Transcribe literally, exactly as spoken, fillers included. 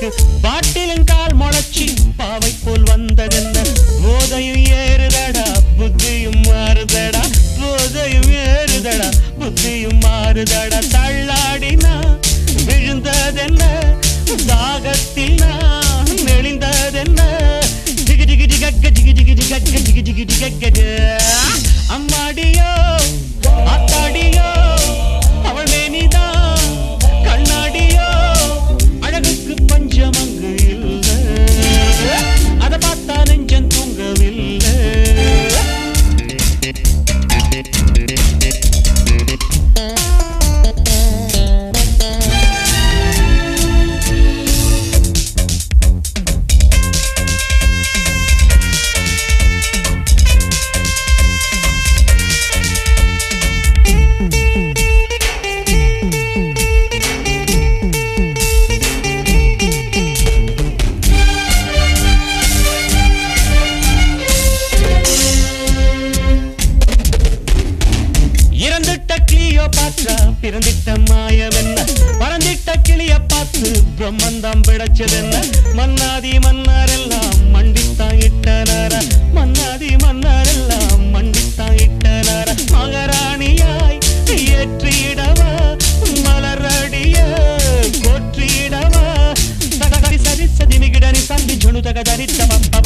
பாட்டிலின் கால் முளைச்சி பாவை போல் வந்ததென்ன போதையும் ஏறுதடா புத்தியும் மாறுதடா போதையும் ஏறுதடா புத்தியும் மாறுதடா தள்ளாடினா விழுந்ததென்ன தாகத்தில் நான் நெளிந்ததென்ன டிகி டிகி டிகக்க டிகி டிகி டிகக்க டிகி டிகி டிகக்க அம்மாடியோ ஆத்தாடியோ அவள் மேனிதான் கண்ணாடியோ அழகுக்கு பஞ்சம் அங்கு இல்லை அதை பார்த்தா நெஞ்சம் தூங்கவில்லை பிறந்திட்ட மாயவென்ன பறந்திட்ட கிளிய பார்த்து பிரம்மந்தம் பிடச்சதென்ன மன்னாதி மன்னாரெல்லாம் மண்டித்தான் இட்டனார மன்னாதி மன்னாரெல்லாம் மண்டித்தான் இட்டனார மகாராணியாய் ஏற்றிடவா மலரடிய போற்றிடவா சரி சரி சதி மிகிடனி சந்தி ஜுணு தகதரித்த